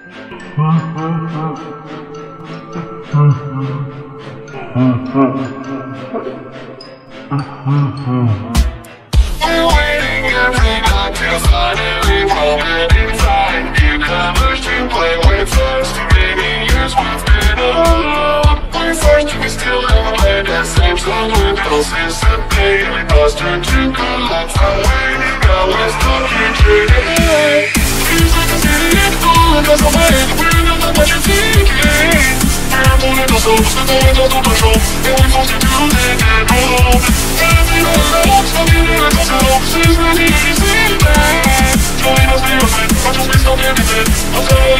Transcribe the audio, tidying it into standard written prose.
waiting every night till finally moment inside. Newcomers to play with us. Too many years we've been alone. We first we still haven't played that same song with pulses and pain. We must turn to good luck. I'm waiting, now let's talk here today. Feels like a city in full and goes away. We're not know what you're thinking. We're pulling ourselves, the going out of control. And we forced into the dead hole. Every night, something new is ourselves. It's really easy, man. Join us, be your friend. Watch us, we stop everything.